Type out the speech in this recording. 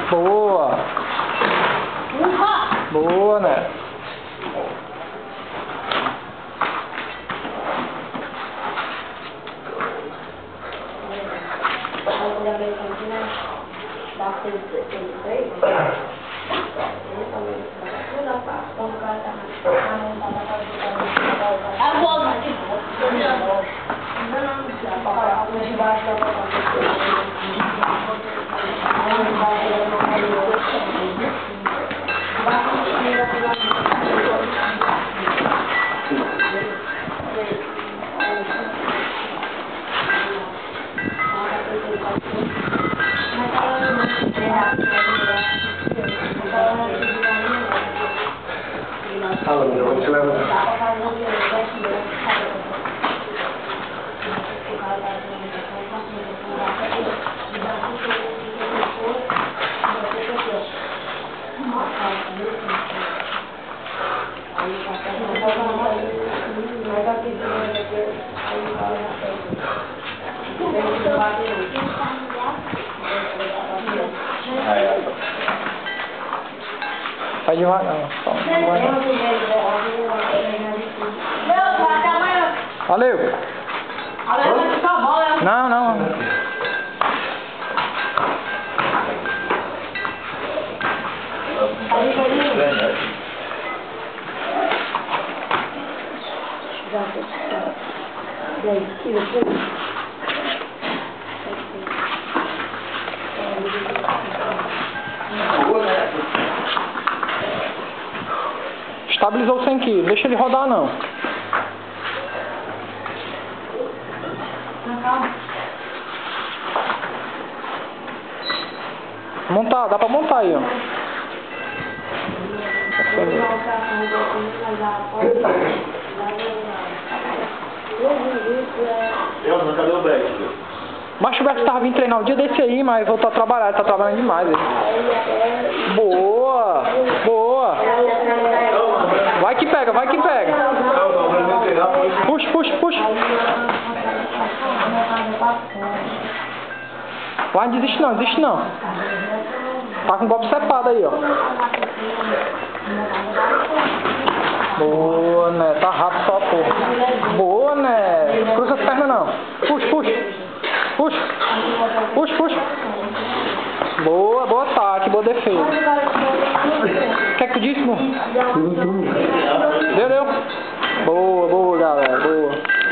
Boa. Boa, né? Vai devagar, só valeu! Não, não. Estabilizou 100 kg, deixa ele rodar não. Montar, dá pra montar aí, ó. Cadê o Beck? Mas o Beck tava vindo treinar um dia desse aí, mas voltou a trabalhar, ele tá trabalhando demais. Ele. Boa! Boa! Vai que pega, vai que pega! Puxa, puxa, puxa! Vai, desiste não, desiste não. Tá com o golpe cepado aí, ó. Boa, né? Tá rápido só, pô. Boa, né? Cruza as pernas não. Puxa, puxa. Puxa. Puxa, puxa. Boa, boa ataque, boa defesa. O que é que tu disse, irmão? Deu, deu. Boa, boa, galera. Boa.